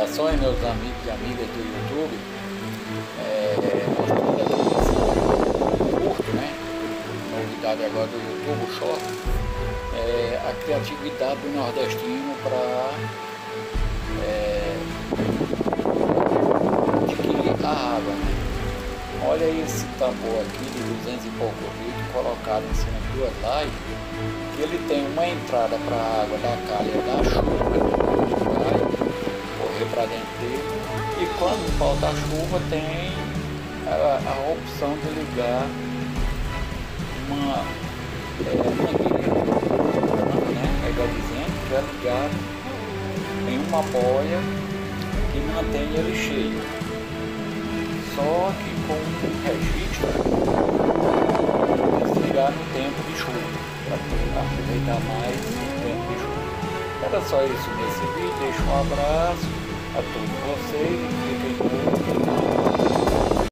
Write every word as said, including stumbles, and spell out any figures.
Saudações, meus amigos e amigas do YouTube. É, nós estamos aqui nesse curto, né? Novidade agora do YouTube, o Short. É, a criatividade do nordestino para é, adquirir a água, né? Olha esse tambor aqui de duzentos e pouco litros colocado em cima de duas lajes, que ele tem uma entrada para a água da calha da chuva, correr para dentro dele, e quando falta a chuva tem a, a opção de ligar uma é, mangueira, né, melhor dizendo, já ligado em uma boia que mantém ele cheio, só que com um registro desligar no tempo de chuva, para aproveitar mais o tempo de chuva. Era só isso nesse vídeo, deixo um abraço a todos vocês e fiquem